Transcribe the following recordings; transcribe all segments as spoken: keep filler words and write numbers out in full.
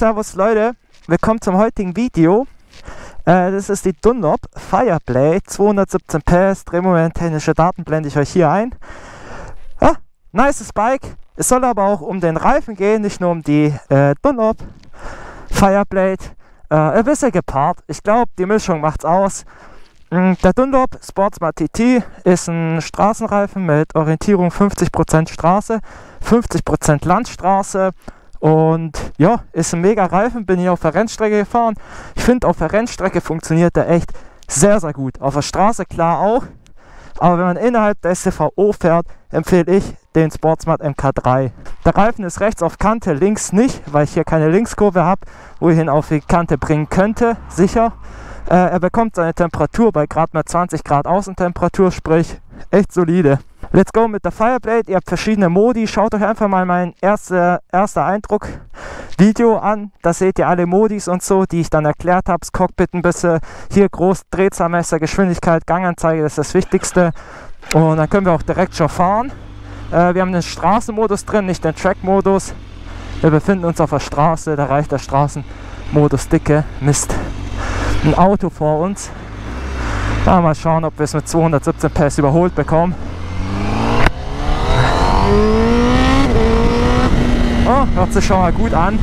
servus Leute, willkommen zum heutigen Video. Äh, das ist die Dunlop Fireblade zweihundertsiebzehn P S, Drehmoment, technische Daten blende ich euch hier ein. Ja, nices Bike. Es soll aber auch um den Reifen gehen, nicht nur um die äh, Dunlop Fireblade. Äh, ein bisschen gepaart. Ich glaube, die Mischung macht's aus. Der Dunlop Sportsmart T T ist ein Straßenreifen mit Orientierung fünfzig Prozent Straße, fünfzig Prozent Landstraße und ja, ist ein mega Reifen, bin hier auf der Rennstrecke gefahren. Ich finde, auf der Rennstrecke funktioniert der echt sehr, sehr gut. Auf der Straße klar auch, aber wenn man innerhalb der S T V O fährt, empfehle ich den Sportsmart M K drei. Der Reifen ist rechts auf Kante, links nicht, weil ich hier keine Linkskurve habe, wo ich ihn auf die Kante bringen könnte, sicher. Äh, er bekommt seine Temperatur bei gerade mal zwanzig Grad Außentemperatur, sprich echt solide. Let's go mit der Fireblade. Ihr habt verschiedene Modi. Schaut euch einfach mal mein erster, erster Eindruck Video an. Da seht ihr alle Modis und so, die ich dann erklärt habe. Das Cockpit ein bisschen. Hier groß Drehzahlmesser, Geschwindigkeit, Ganganzeige, das ist das Wichtigste. Und dann können wir auch direkt schon fahren. Äh, wir haben den Straßenmodus drin, nicht den Track-Modus. Wir befinden uns auf der Straße, da reicht der Straßenmodus dicke. Mist. Ein Auto vor uns. Ja, mal schauen, ob wir es mit zweihundertsiebzehn P S überholt bekommen. Oh, hört sich schon mal gut an.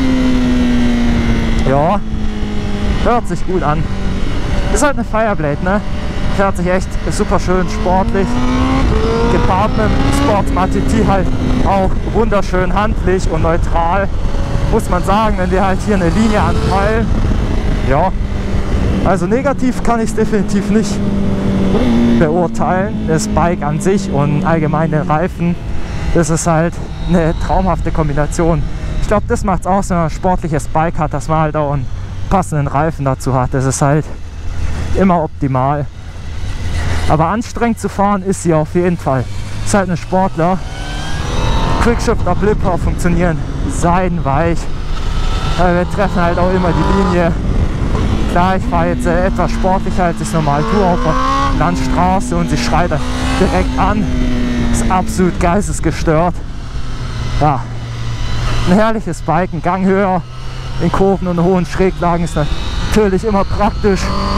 Ja, hört sich gut an. Ist halt eine Fireblade, ne? Fährt sich echt super schön sportlich. Gepaart mit dem Sportsmart T T halt auch wunderschön handlich und neutral. Muss man sagen, wenn wir halt hier eine Linie anpeilen. Ja. Also negativ kann ich es definitiv nicht beurteilen. Das Bike an sich und allgemein den Reifen, das ist halt eine traumhafte Kombination. Ich glaube, das macht es aus, wenn man ein sportliches Bike hat, dass man halt auch einen passenden Reifen dazu hat. Das ist halt immer optimal. Aber anstrengend zu fahren ist sie auf jeden Fall. Ist halt ein Sportler. Quickshifter, Blipper funktionieren seidenweich. Wir treffen halt auch immer die Linie. Klar, ich fahre jetzt äh, etwas sportlicher, als ich es normal tue auf der Landstraße und sie schreit direkt an. Ist absolut geistesgestört. Ja, ein herrliches Bike, ein Gang höher in Kurven und hohen Schräglagen ist natürlich immer praktisch.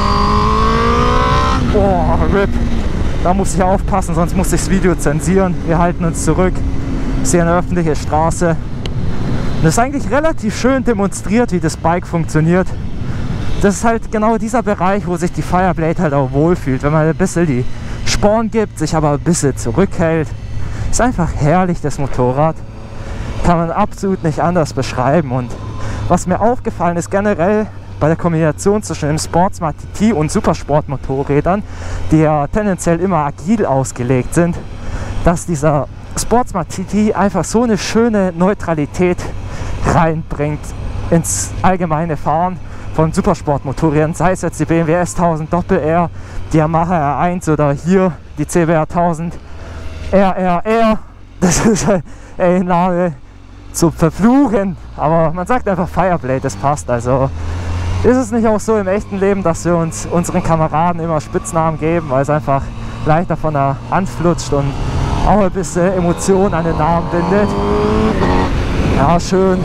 Boah, R I P. Da muss ich aufpassen, sonst muss ich das Video zensieren. Wir halten uns zurück. Das ist hier eine öffentliche Straße. Und das ist eigentlich relativ schön demonstriert, wie das Bike funktioniert. Das ist halt genau dieser Bereich, wo sich die Fireblade halt auch wohlfühlt, wenn man ein bisschen die Sporen gibt, sich aber ein bisschen zurückhält. Ist einfach herrlich, das Motorrad. Kann man absolut nicht anders beschreiben. Und was mir aufgefallen ist generell bei der Kombination zwischen dem Sportsmart T T und Supersportmotorrädern, die ja tendenziell immer agil ausgelegt sind, dass dieser Sportsmart T T einfach so eine schöne Neutralität reinbringt ins allgemeine Fahren von Supersportmotorrädern, sei es jetzt die B M W S tausend Doppel R, die Yamaha R eins oder hier die C B R tausend R R R. Das ist ein Name zu verfluchen, aber man sagt einfach Fireblade, das passt. Also ist es nicht auch so im echten Leben, dass wir uns unseren Kameraden immer Spitznamen geben, weil es einfach leichter von der Hand flutscht und auch ein bisschen Emotion an den Namen bindet. Ja, schön.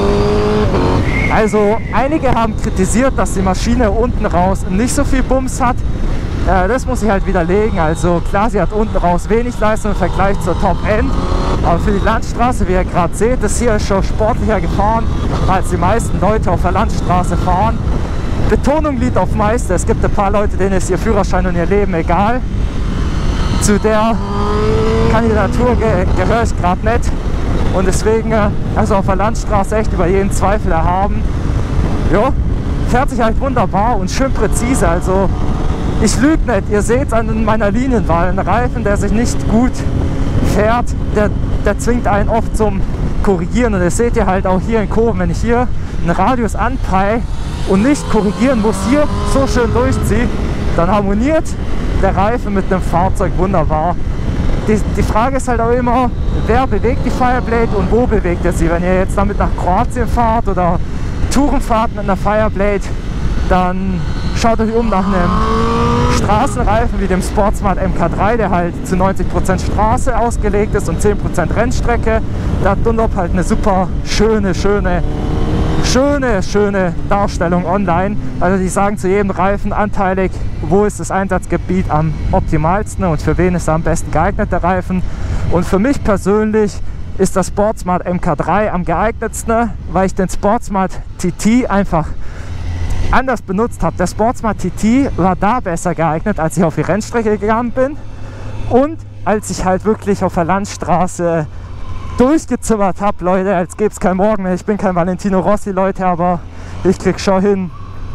Also einige haben kritisiert, dass die Maschine unten raus nicht so viel Bums hat. Äh, das muss ich halt widerlegen. Also klar, sie hat unten raus wenig Leistung im Vergleich zur Top-End. Aber für die Landstraße, wie ihr gerade seht, das hier ist schon sportlicher gefahren, als die meisten Leute auf der Landstraße fahren. Betonung liegt auf meiste. Es gibt ein paar Leute, denen ist ihr Führerschein und ihr Leben egal. Zu der Kandidatur ge gehöre ich gerade nicht. Und deswegen, also auf der Landstraße echt über jeden Zweifel erhaben. Jo, fährt sich halt wunderbar und schön präzise. Also ich lüge nicht, ihr seht es an meiner Linienwahl. Ein Reifen, der sich nicht gut fährt, der, der zwingt einen oft zum Korrigieren. Und das seht ihr halt auch hier in Kurven. Wenn ich hier einen Radius anpeile und nicht korrigieren muss, hier so schön durchziehe, dann harmoniert der Reifen mit dem Fahrzeug wunderbar. Die, die Frage ist halt auch immer, wer bewegt die Fireblade und wo bewegt er sie? Wenn ihr jetzt damit nach Kroatien fahrt oder Touren fahrt mit einer Fireblade, dann schaut euch um nach einem Straßenreifen wie dem Sportsmart M K drei, der halt zu neunzig Prozent Straße ausgelegt ist und zehn Prozent Rennstrecke. Da hat Dunlop halt eine super schöne, schöne schöne, schöne Darstellung online. Also die sagen zu jedem Reifen anteilig, wo ist das Einsatzgebiet am optimalsten und für wen ist er am besten geeignet, der Reifen. Und für mich persönlich ist das Sportsmart M K drei am geeignetsten, weil ich den Sportsmart T T einfach anders benutzt habe. Der Sportsmart T T war da besser geeignet, als ich auf die Rennstrecke gegangen bin und als ich halt wirklich auf der Landstraße durchgezimmert habe, Leute, als gäbe es kein Morgen mehr. Ich bin kein Valentino Rossi, Leute, aber ich krieg schon hin,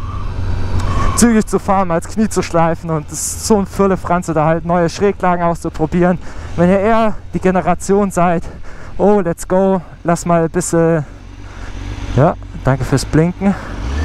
zügig zu fahren, mal das Knie zu schleifen, und es ist so ein Firlefanz, da halt neue Schräglagen auszuprobieren. Wenn ihr eher die Generation seid, oh, let's go, lass mal ein bisschen, ja, danke fürs Blinken.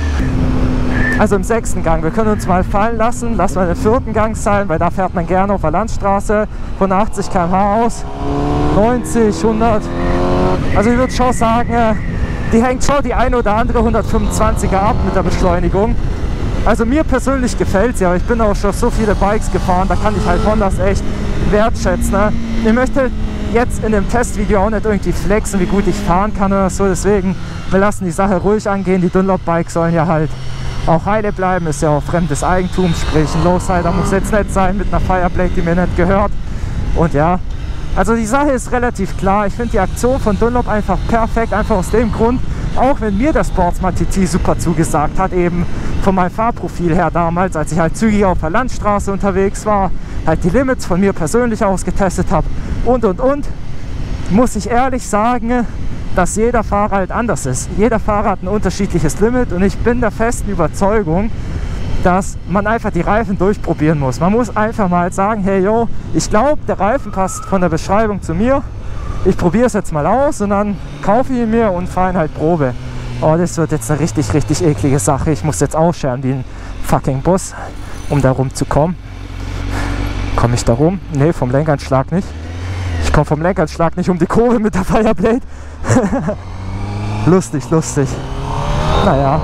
Also im sechsten Gang, wir können uns mal fallen lassen, lass mal den vierten Gang sein, weil da fährt man gerne auf der Landstraße von achtzig Kilometer pro Stunde aus, neunzig, hundert. Also ich würde schon sagen, die hängt schon die eine oder andere hundertfünfundzwanziger ab mit der Beschleunigung. Also mir persönlich gefällt sie, aber ich bin auch schon so viele Bikes gefahren, da kann ich halt Hondas echt wertschätzen. Ne? Ich möchte jetzt in dem Testvideo auch nicht irgendwie flexen, wie gut ich fahren kann oder so, deswegen, wir lassen die Sache ruhig angehen. Die Dunlop-Bikes sollen ja halt auch heile bleiben, ist ja auch fremdes Eigentum, sprich ein Lowsider muss jetzt nicht sein mit einer Fireblade, die mir nicht gehört. Und ja, also die Sache ist relativ klar. Ich finde die Aktion von Dunlop einfach perfekt, einfach aus dem Grund, auch wenn mir der Sportsmart T T super zugesagt hat, eben von meinem Fahrprofil her damals, als ich halt zügig auf der Landstraße unterwegs war, halt die Limits von mir persönlich ausgetestet habe und und und, muss ich ehrlich sagen, dass jeder Fahrer halt anders ist. Jeder Fahrer hat ein unterschiedliches Limit und ich bin der festen Überzeugung, dass man einfach die Reifen durchprobieren muss. Man muss einfach mal sagen, hey yo, ich glaube, der Reifen passt von der Beschreibung zu mir. Ich probiere es jetzt mal aus und dann kaufe ich ihn mir und fahre ihn halt Probe. Oh, das wird jetzt eine richtig, richtig eklige Sache. Ich muss jetzt ausscheren wie ein fucking Bus, um da rumzukommen. Komme ich da rum? Ne, vom Lenkanschlag nicht. Ich komme vom Lenkanschlag nicht um die Kurve mit der Fireblade. Lustig, lustig. Naja.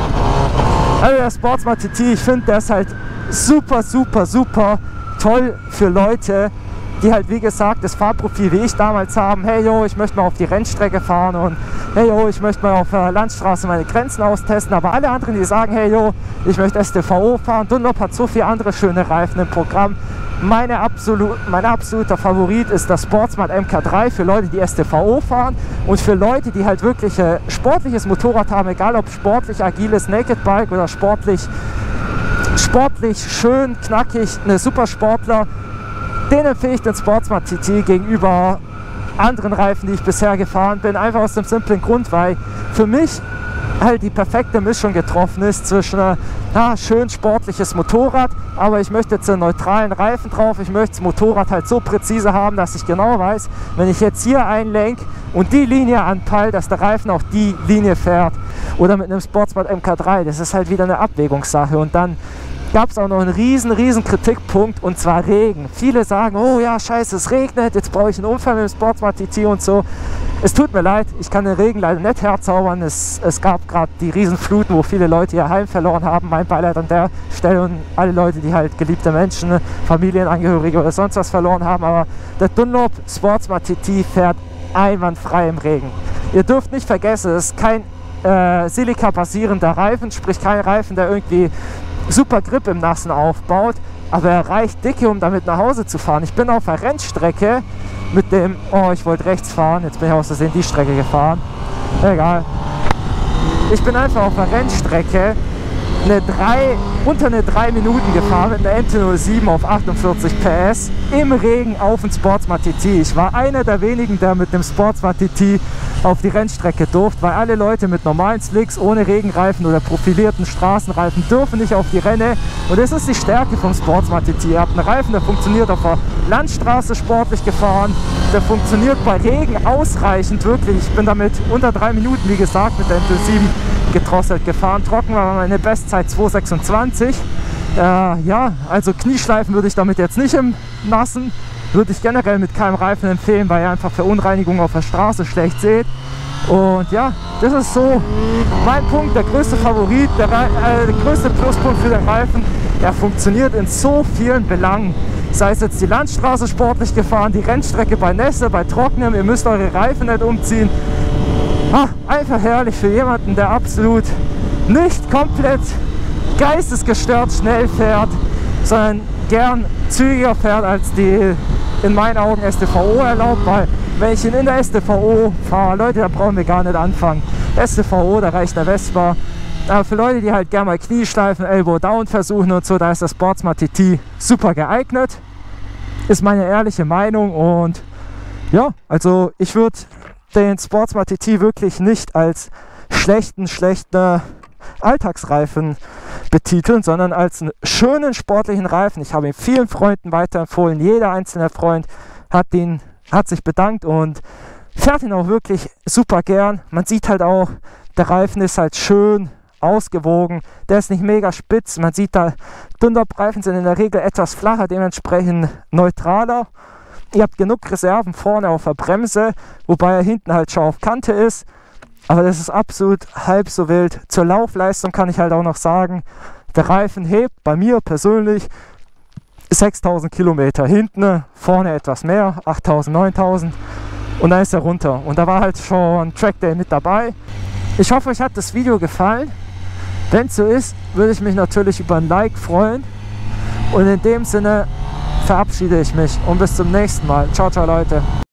Also der Sportsmart T T, ich finde, der ist halt super, super, super toll für Leute, die halt, wie gesagt, das Fahrprofil wie ich damals haben. Hey yo, ich möchte mal auf die Rennstrecke fahren und hey yo, ich möchte mal auf der Landstraße meine Grenzen austesten. Aber alle anderen, die sagen, hey yo, ich möchte S T V O fahren. Dunlop hat so viele andere schöne Reifen im Programm. Meine absolut, mein absoluter Favorit ist das Sportsmart M K drei für Leute, die S T V O fahren und für Leute, die halt wirklich ein sportliches Motorrad haben, egal ob sportlich agiles Naked Bike oder sportlich, sportlich schön, knackig, eine Supersportler. Den empfehle ich den Sportsmart T T gegenüber anderen Reifen, die ich bisher gefahren bin, einfach aus dem simplen Grund, weil für mich halt die perfekte Mischung getroffen ist zwischen einem ja, schön sportliches Motorrad, aber ich möchte jetzt einen neutralen Reifen drauf. Ich möchte das Motorrad halt so präzise haben, dass ich genau weiß, wenn ich jetzt hier einlenke und die Linie anpeile, dass der Reifen auch die Linie fährt. Oder mit einem Sportsmart M K drei, das ist halt wieder eine Abwägungssache. Und dann gab es auch noch einen riesen, riesen Kritikpunkt, und zwar Regen. Viele sagen, oh ja, scheiße, es regnet, jetzt brauche ich einen Unfall mit dem Sportsmart T T und so. Es tut mir leid, ich kann den Regen leider nicht herzaubern. Es, es gab gerade die Riesenfluten, wo viele Leute ihr Heim verloren haben. Mein Beileid an der Stelle und alle Leute, die halt geliebte Menschen, Familienangehörige oder sonst was verloren haben. Aber der Dunlop Sportsmart T T fährt einwandfrei im Regen. Ihr dürft nicht vergessen, es ist kein äh, Silika-basierender Reifen, sprich kein Reifen, der irgendwie super Grip im Nassen aufbaut, aber er reicht dicke, um damit nach Hause zu fahren. Ich bin auf der Rennstrecke mit dem, oh, ich wollte rechts fahren, jetzt bin ich aus Versehen die Strecke gefahren, egal. Ich bin einfach auf der Rennstrecke eine drei, unter eine drei Minuten gefahren mit einer M T null sieben auf achtundvierzig P S im Regen auf den Sportsmart T T. Ich war einer der wenigen, der mit dem Sportsmart T T auf die Rennstrecke durfte, weil alle Leute mit normalen Slicks, ohne Regenreifen oder profilierten Straßenreifen dürfen nicht auf die Renne. Und das ist die Stärke vom Sportsmart T T. Ihr habt einen Reifen, der funktioniert auf der Landstraße sportlich gefahren, der funktioniert bei Regen ausreichend, wirklich. Ich bin damit unter drei Minuten, wie gesagt, mit der M T null sieben gedrosselt gefahren. Trocken war meine Bestzeit zwei sechsundzwanzig. Äh, ja, also Knieschleifen würde ich damit jetzt nicht im Nassen. Würde ich generell mit keinem Reifen empfehlen, weil ihr einfach Verunreinigungen auf der Straße schlecht seht. Und ja, das ist so mein Punkt, der größte Favorit, der, äh, der größte Pluspunkt für den Reifen. Er funktioniert in so vielen Belangen. Sei es jetzt die Landstraße sportlich gefahren, die Rennstrecke bei Nässe, bei Trockenem, ihr müsst eure Reifen nicht umziehen. Ah, einfach herrlich für jemanden, der absolut nicht komplett geistesgestört schnell fährt, sondern gern zügiger fährt als die in meinen Augen S T V O erlaubt, weil wenn ich in der S T V O fahre, Leute, da brauchen wir gar nicht anfangen. S T V O, da reicht der Vespa. Aber für Leute, die halt gerne mal Knieschleifen, Elbow Down versuchen und so, da ist das Sportsmart T T super geeignet. Ist meine ehrliche Meinung und ja, also ich würde den Sportsmart T T wirklich nicht als schlechten, schlechten Alltagsreifen betiteln, sondern als einen schönen sportlichen Reifen. Ich habe ihn vielen Freunden weiterempfohlen. Jeder einzelne Freund hat, ihn, hat sich bedankt und fährt ihn auch wirklich super gern. Man sieht halt auch, der Reifen ist halt schön ausgewogen. Der ist nicht mega spitz. Man sieht da, Dunlop-Reifen sind in der Regel etwas flacher, dementsprechend neutraler. Ihr habt genug Reserven vorne auf der Bremse, wobei er hinten halt schon auf Kante ist. Aber das ist absolut halb so wild. Zur Laufleistung kann ich halt auch noch sagen, der Reifen hebt bei mir persönlich sechstausend Kilometer. Hinten, vorne etwas mehr, achttausend, neuntausend. Und dann ist er runter. Und da war halt schon Trackday mit dabei. Ich hoffe, euch hat das Video gefallen. Wenn es so ist, würde ich mich natürlich über ein Like freuen. Und in dem Sinne verabschiede ich mich und bis zum nächsten Mal. Ciao, ciao Leute.